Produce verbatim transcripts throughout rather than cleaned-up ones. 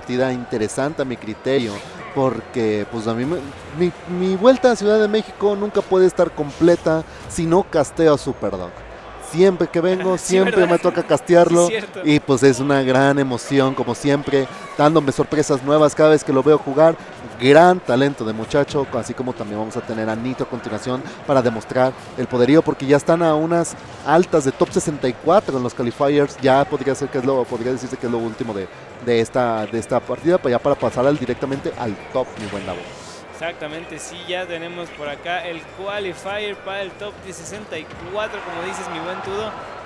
partida interesante a mi criterio, porque pues a mí me, mi, mi vuelta a Ciudad de México nunca puede estar completa si no casteo a Superdog. Siempre que vengo, Sí, siempre ¿verdad? me toca castearlo, Sí, cierto. y pues es una gran emoción, como siempre, dándome sorpresas nuevas cada vez que lo veo jugar. Gran talento de muchacho, así como también vamos a tener a Nitro a continuación para demostrar el poderío, porque ya están a unas altas de top sesenta y cuatro en los qualifiers. Ya podría ser que es lo, podría decirse que es lo último de, de, esta, de esta partida, para ya para pasar al, directamente al top, mi buen Davo. Exactamente, sí, ya tenemos por acá el qualifier para el top de sesenta y cuatro, como dices, mi buen Tudo.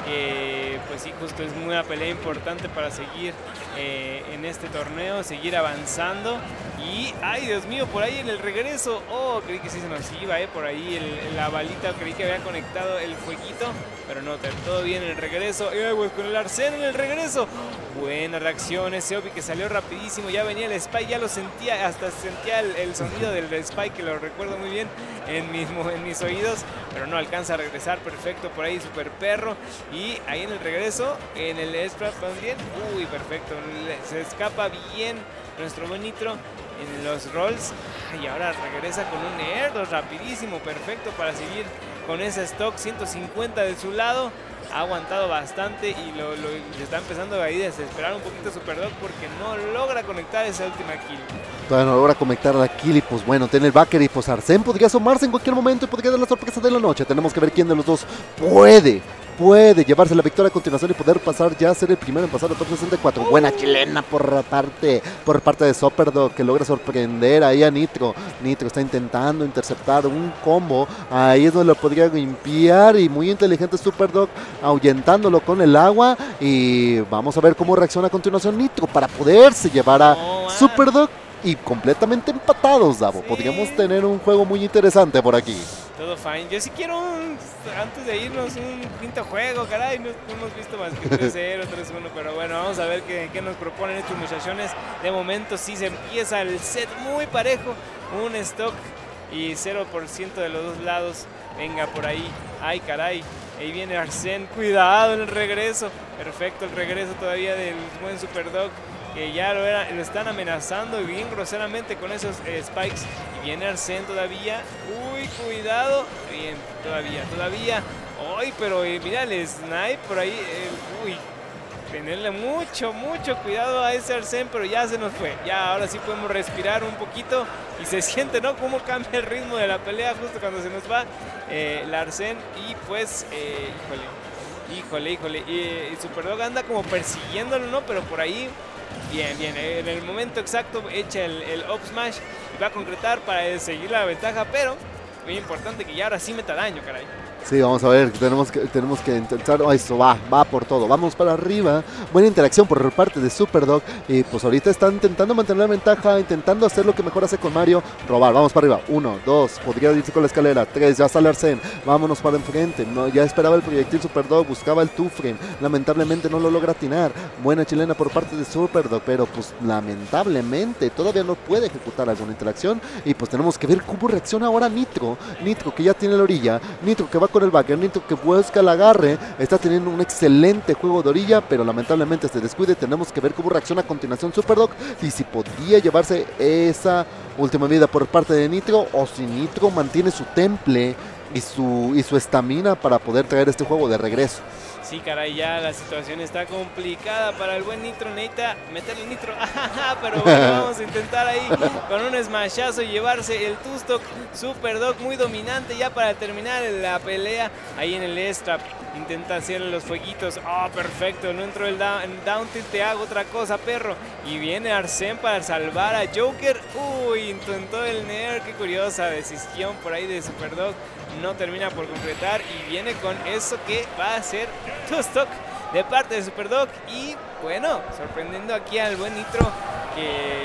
Eh, pues sí, justo es una pelea importante para seguir eh, en este torneo, seguir avanzando. Y, ay, Dios mío, por ahí en el regreso, oh, creí que sí se nos iba, eh, por ahí el, la balita, creí que había conectado el fueguito, pero no, todo bien en el regreso. Y pues con el Arsén en el regreso, buena reacción, ese Obi que salió rapidísimo, ya venía el Spike, ya lo sentía, hasta sentía el, el sonido del Spike, que lo recuerdo muy bien en mis, en mis oídos, pero no alcanza a regresar, perfecto, por ahí super perro. Y ahí en el regreso, en el Sprat también, uy, perfecto, se escapa bien nuestro buen Nitro en los rolls. Y ahora regresa con un Erdos rapidísimo, perfecto para seguir con ese stock. Ciento cincuenta de su lado, ha aguantado bastante y lo, lo le está empezando a desesperar un poquito Superdog porque no logra conectar esa última kill. Todavía no logra conectar la kill, y pues bueno, tiene el backer, y pues Arsén podría asomarse en cualquier momento y podría dar la sorpresa de la noche. Tenemos que ver quién de los dos puede puede llevarse la victoria a continuación y poder pasar ya a ser el primero en pasar al top sesenta y cuatro. Uh. Buena chilena por parte por parte de Superdog, que logra sorprender ahí a Nitro. Nitro está intentando interceptar un combo, ahí es donde lo podría limpiar, y muy inteligente Superdog ahuyentándolo con el agua. Y vamos a ver cómo reacciona a continuación Nitro para poderse llevar a oh, Superdog. Y completamente empatados, Davo. Sí. Podríamos tener un juego muy interesante por aquí. Todo fine. Yo sí quiero, un, antes de irnos, un quinto juego, caray. No, no hemos visto más que tres cero, tres uno, pero bueno, vamos a ver qué, qué nos proponen estos muchachones. De momento sí se empieza el set muy parejo. Un stock y cero por ciento de los dos lados. Venga, por ahí. Ay, caray. Ahí viene Arsén. Cuidado en el regreso. Perfecto el regreso todavía del buen Superdog, que ya lo, era, lo están amenazando y bien groseramente con esos eh, spikes. Y viene Arsén todavía. Uy, cuidado. Bien, todavía, todavía. Uy, pero eh, mira el snipe por ahí. Eh, uy, tenerle mucho, mucho cuidado a ese Arsén, pero ya se nos fue. Ya, ahora sí podemos respirar un poquito. Y se siente, ¿no? Cómo cambia el ritmo de la pelea justo cuando se nos va eh, el Arsén. Y pues, eh, híjole, híjole, híjole. Y, y Superdog anda como persiguiéndolo, ¿no? Pero por ahí... Bien, bien, en el momento exacto echa el, el up smash y va a concretar para seguir la ventaja, pero muy importante que ya ahora sí meta daño, caray. Sí, vamos a ver, tenemos que, tenemos que intentar, oh, eso va, va por todo, vamos para arriba. Buena interacción por parte de Superdog, y pues ahorita están intentando mantener la ventaja, intentando hacer lo que mejor hace con Mario, robar. Vamos para arriba, uno, dos, podría irse con la escalera, tres, ya sale Arsén, vámonos para enfrente. No, ya esperaba el proyectil Superdog, buscaba el two frame, lamentablemente no lo logra atinar. Buena chilena por parte de Superdog, pero pues lamentablemente todavía no puede ejecutar alguna interacción, y pues tenemos que ver cómo reacciona ahora Nitro. Nitro que ya tiene la orilla, Nitro que va con el backer, Nitro que busca el agarre, está teniendo un excelente juego de orilla, pero lamentablemente se descuide. Tenemos que ver cómo reacciona a continuación Superdog, y si podría llevarse esa última vida por parte de Nitro, o si Nitro mantiene su temple y su y su estamina para poder traer este juego de regreso. Sí, caray, ya la situación está complicada para el buen Nitro. Necesita meterle Nitro, pero bueno, vamos a intentar ahí con un smashazo y llevarse el two-stock. Superdog muy dominante ya para terminar la pelea. Ahí en el S-Trap intenta hacerle los fueguitos. Oh, perfecto, no entró el down, down tilt, te hago otra cosa, perro. Y viene Arsén para salvar a Joker. Uy, intentó el Nair, qué curiosa decisión por ahí de Superdog. No termina por concretar y viene con eso que va a ser two stock de parte de Superdog. Y bueno, sorprendiendo aquí al buen Nitro, que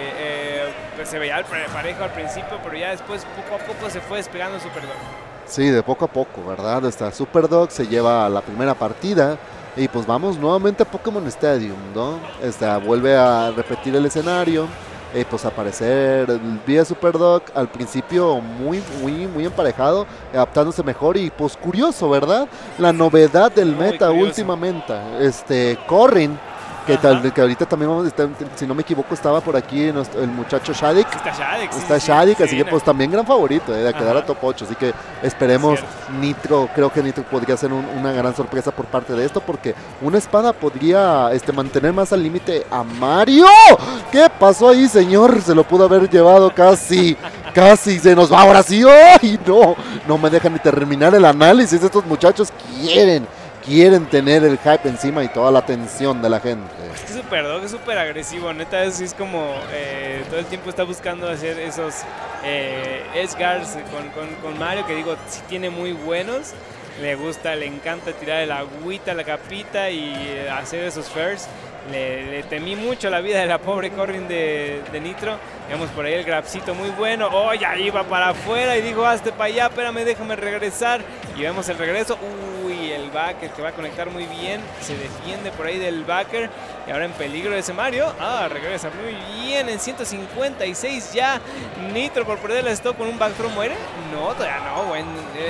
eh, pues se veía parejo al principio, pero ya después poco a poco se fue despegando Superdog. Sí, de poco a poco, ¿verdad? Esta Superdog se lleva a la primera partida. Y pues vamos nuevamente a Pokémon Stadium, ¿no? Esta vuelve a repetir el escenario. Eh, pues aparecer vía Superdog al principio muy muy muy emparejado, adaptándose mejor, y pues curioso, ¿verdad? La novedad del meta últimamente, este Corrin Que, tal, que ahorita también, vamos, está, si no me equivoco, estaba por aquí nuestro, el muchacho Shadik. Sí, está Shadik. Está sí, Shadik, sí, así sí, que pues también gran favorito eh, de quedar Ajá. a top ocho. Así que esperemos Nitro, creo que Nitro podría ser un, una gran sorpresa por parte de esto, porque una espada podría este, mantener más al límite a Mario. ¿Qué pasó ahí, señor? Se lo pudo haber llevado casi, casi se nos va ahora sí. ¡Ay, no! No me dejan ni terminar el análisis. Estos muchachos quieren, quieren tener el hype encima y toda la atención de la gente. Es que Superdog es súper agresivo, neta, es, es como eh, todo el tiempo está buscando hacer esos eh, edge guards con, con, con Mario, que digo, sí tiene muy buenos. Le gusta, le encanta tirar el agüita, la capita y eh, hacer esos firsts. Le, le temí mucho la vida de la pobre Corrin de, de Nitro. Vemos por ahí el grabcito muy bueno. ¡Oh, ya iba para afuera! Y dijo, hazte para allá, espérame, déjame regresar. Y vemos el regreso. Uy, el backer que va a conectar muy bien. Se defiende por ahí del backer. Y ahora en peligro ese Mario. Ah, regresa muy bien en ciento cincuenta y seis ya. Nitro por perder el stock con un back throw muere. No, todavía no. Buen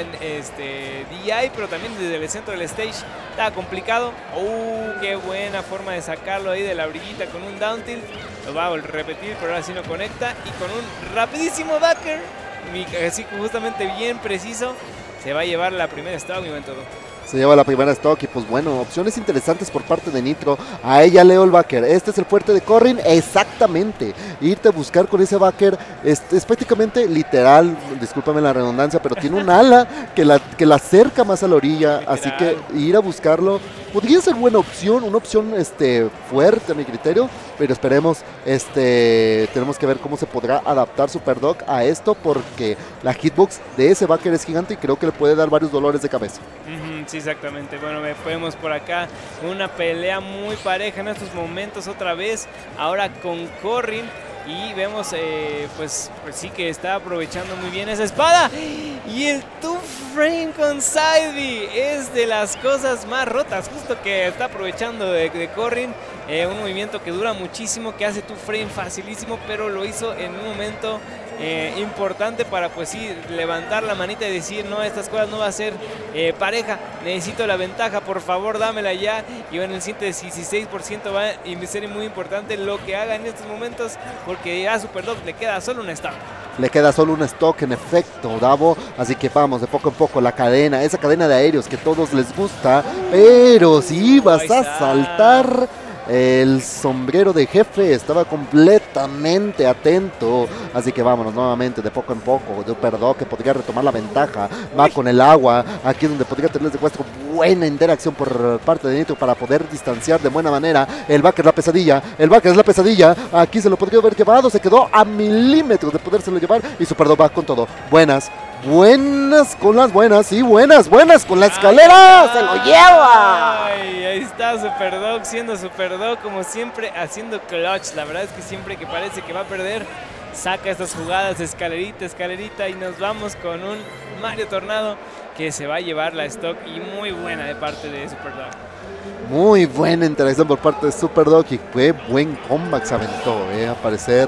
este, D I, pero también desde el centro del stage está complicado. ¡Uh, qué buena forma de sacarlo ahí de la orillita con un down tilt! Lo va a repetir, pero ahora sí no conecta. Y con un rapidísimo backer, así justamente bien preciso, se va a llevar la primera stock, mi buen todo. Se lleva la primera stock y pues bueno, opciones interesantes por parte de Nitro. A ella leo el backer. Este es el fuerte de Corrin, exactamente. Irte a buscar con ese backer es, es prácticamente literal, discúlpame la redundancia, pero tiene un ala que la, que la acerca más a la orilla. Literal. Así que ir a buscarlo podría ser buena opción, una opción este, fuerte a mi criterio, pero esperemos, este, tenemos que ver cómo se podrá adaptar Superdog a esto, porque la hitbox de ese backer es gigante y creo que le puede dar varios dolores de cabeza. Uh-huh, sí, exactamente. Bueno, vemos por acá una pelea muy pareja en estos momentos otra vez, ahora con Corrin. Y vemos, eh, pues, pues sí que está aprovechando muy bien esa espada. Y el two frame con Side B es de las cosas más rotas, justo que está aprovechando de, de Corrin. Eh, un movimiento que dura muchísimo, que hace two frame facilísimo, pero lo hizo en un momento eh, importante para, pues sí, levantar la manita y decir, no, estas cosas no va a ser eh, pareja, necesito la ventaja, por favor dámela ya. Y bueno, el ciento dieciséis por ciento va a ser muy importante lo que haga en estos momentos, porque a Superdog le queda solo un stock. Le queda solo un stock, en efecto, Davo. Así que vamos de poco en poco la cadena, esa cadena de aéreos que a todos les gusta. Pero si vas a saltar, el sombrero de jefe estaba completamente atento. Así que vámonos nuevamente de poco en poco. Superdog que podría retomar la ventaja. Va con el agua. Aquí es donde podría tener de secuestro. Buena interacción por parte de Nitro para poder distanciar de buena manera. El backer es la pesadilla. El backer es la pesadilla. Aquí se lo podría haber llevado. Se quedó a milímetros de podérselo llevar. Y Superdog va con todo. Buenas. Buenas con las buenas. Sí, buenas, buenas con la escalera. Ay, se lo lleva. Ay, ahí está Superdog siendo Superdog como siempre, haciendo clutch. La verdad es que siempre que parece que va a perder, saca estas jugadas, escalerita, escalerita, y nos vamos con un Mario Tornado que se va a llevar la stock, y muy buena de parte de Superdog. Muy buena interacción por parte de Superdog y fue buen comeback se aventó, eh, a parecer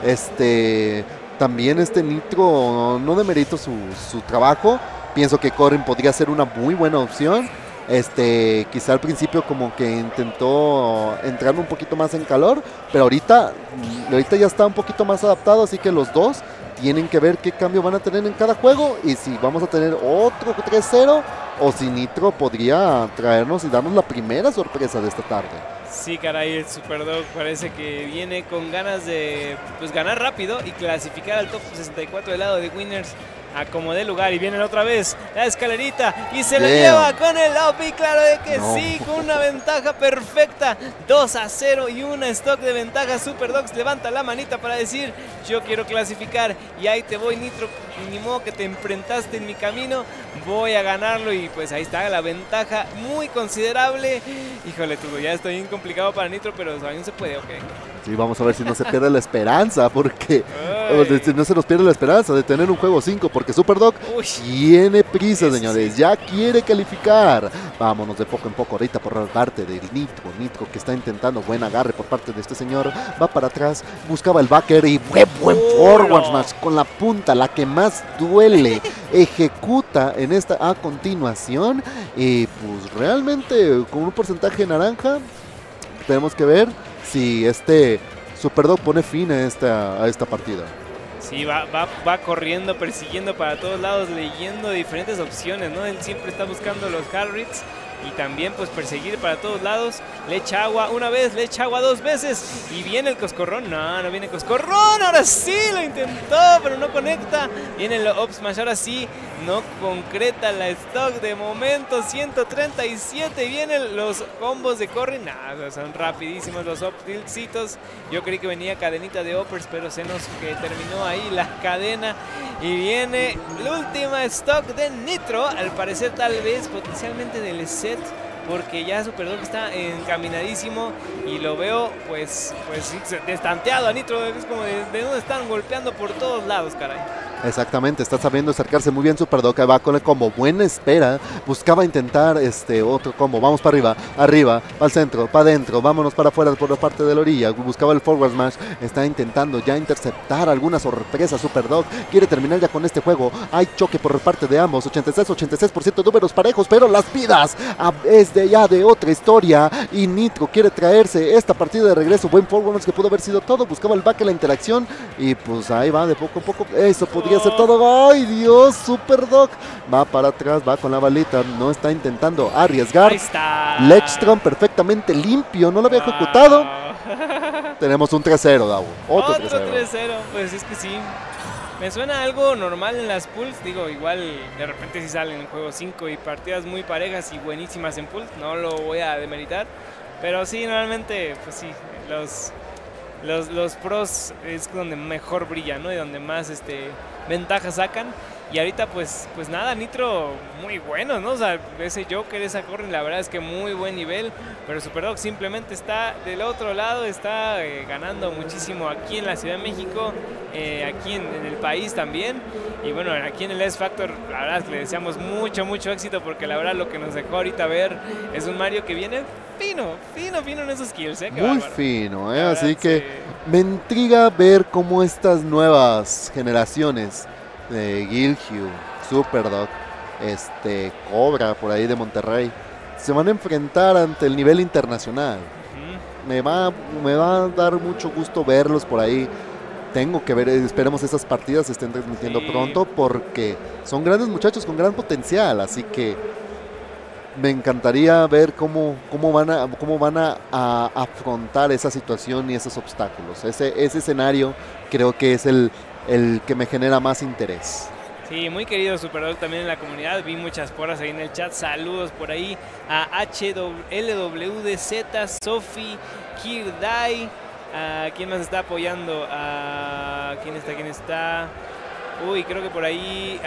este, también este Nitro no demerito su, su trabajo. Pienso que Corrin podría ser una muy buena opción. Este, quizá al principio como que intentó entrar un poquito más en calor, pero ahorita, ahorita ya está un poquito más adaptado, así que los dos tienen que ver qué cambio van a tener en cada juego y si vamos a tener otro tres cero o si Nitro podría traernos y darnos la primera sorpresa de esta tarde. Sí, caray, el Superdog parece que viene con ganas de pues ganar rápido y clasificar al top sesenta y cuatro del lado de Winners a como dé lugar. Y vienen otra vez la escalerita y se lo lleva con el up, y claro de que no. Sí, con una ventaja perfecta, dos a cero y una stock de ventaja. Superdog levanta la manita para decir, yo quiero clasificar y ahí te voy, Nitro, ni modo que te enfrentaste en mi camino, voy a ganarlo. Y pues ahí está la ventaja muy considerable. Híjole, tú, ya estoy bien complicado para Nitro, pero aún se puede, ok. Sí, vamos a ver si no se pierde la esperanza, porque Ay. no se nos pierde la esperanza de tener un juego cinco, porque Superdog Uy. tiene prisa, señores, sí. ya quiere calificar. Vámonos de poco en poco ahorita por parte del Nitro, Nitro que está intentando buen agarre por parte de este señor, va para atrás, buscaba el backer y buen, buen oh, forward smash no. con la punta, la que más duele, ejecuta en esta a continuación, y pues realmente con un porcentaje naranja. tenemos que ver si este Superdog pone fin a esta, a esta partida. Sí, va, va, va corriendo, persiguiendo para todos lados, leyendo diferentes opciones, ¿no? Él siempre está buscando los Halrids y también pues perseguir para todos lados. Le echa agua una vez, le echa agua dos veces y viene el coscorrón. No, no viene coscorrón, ahora sí lo intentó, pero no conecta. Viene el up smash, ahora sí no concreta la stock de momento. ciento treinta y siete, vienen los combos de Corrin. Nah, son rapidísimos los up tiltsitos. Yo creí que venía cadenita de uppers, pero se nos que terminó ahí la cadena. Y viene la última stock de Nitro, al parecer tal vez potencialmente del set, porque ya Superdog está encaminadísimo y lo veo pues, pues destanteado a Nitro. Es como de, de donde están golpeando por todos lados, caray. Exactamente, está sabiendo acercarse muy bien Superdog, va con el combo, buena espera, buscaba intentar este otro combo, vamos para arriba, arriba, para el centro, para adentro, vámonos para afuera por la parte de la orilla, buscaba el forward smash, está intentando ya interceptar alguna sorpresa Superdog, quiere terminar ya con este juego, hay choque por parte de ambos, ochenta y seis, ochenta y seis por ciento números parejos, pero las vidas ah, es de ya de otra historia, y Nitro quiere traerse esta partida de regreso, buen forward smash que pudo haber sido todo, buscaba el back en la interacción, y pues ahí va de poco a poco, eso podría hacer todo. ¡Ay, Dios! Superdog va para atrás, va con la balita, no está intentando arriesgar. Ahí está. Ledgestrom perfectamente limpio, no lo había wow. ejecutado. Tenemos un tres cero, Davo. Otro, Otro tres cero, pues es que sí. Me suena algo normal en las pools, digo, igual de repente si salen en juego cinco y partidas muy parejas y buenísimas en pools, no lo voy a demeritar, pero sí, normalmente, pues sí, los... Los, los pros es donde mejor brillan, ¿no? Y donde más este, ventajas sacan. Y ahorita pues, pues nada, Nitro muy bueno, ¿no? O sea, ese Joker, esa Corrin, la verdad es que muy buen nivel. Pero Superdog simplemente está del otro lado, está eh, ganando muchísimo aquí en la Ciudad de México, eh, aquí en, en el país también. Y bueno, aquí en el S Factor, la verdad es que le deseamos mucho, mucho éxito, porque la verdad lo que nos dejó ahorita ver es un Mario que viene fino, fino, fino en esos kills, ¿eh? Qué muy bárbaro. Fino, ¿eh? Así que sí. Me intriga ver cómo estas nuevas generaciones de Guilhue, Superdog, este, Cobra por ahí de Monterrey, se van a enfrentar ante el nivel internacional. Uh-huh. me, va, me va a dar mucho gusto verlos por ahí. Tengo que ver, esperemos esas partidas se estén transmitiendo sí. pronto, porque son grandes muchachos con gran potencial, así que me encantaría ver cómo, cómo van, a, cómo van a, a afrontar esa situación y esos obstáculos. Ese, ese escenario creo que es el, el que me genera más interés. Sí, muy querido Superdog también en la comunidad, vi muchas porras ahí en el chat, saludos por ahí a H L W D Z, Sofi, Kirdai, a quién más está apoyando, a quién está, quién está, uy, creo que por ahí